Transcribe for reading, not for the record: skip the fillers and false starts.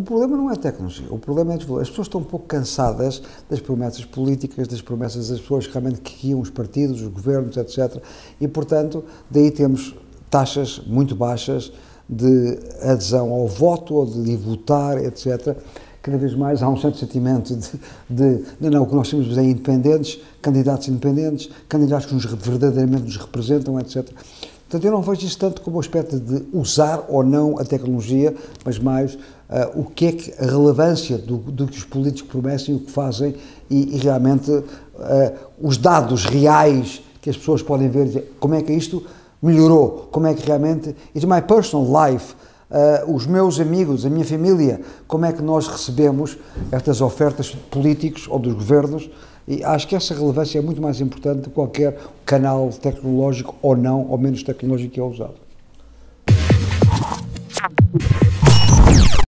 problema não é a tecnologia, o problema é as pessoas estão um pouco cansadas das promessas políticas, das promessas das pessoas que realmente guiam os partidos, os governos, etc. E, portanto, daí temos taxas muito baixas de adesão ao voto, ou de votar, etc. Cada vez mais há um certo sentimento não, o que nós temos é independentes, candidatos que verdadeiramente nos representam, etc. Portanto, eu não vejo isso tanto como o aspecto de usar ou não a tecnologia, mas mais o que é que a relevância do que os políticos promessem, o que fazem e realmente os dados reais que as pessoas podem ver, dizer, como é que isto melhorou, como é que realmente, it's my personal life, os meus amigos, a minha família, como é que nós recebemos estas ofertas de políticos ou dos governos, e acho que essa relevância é muito mais importante de qualquer canal tecnológico ou não, ou menos tecnológico que é usado.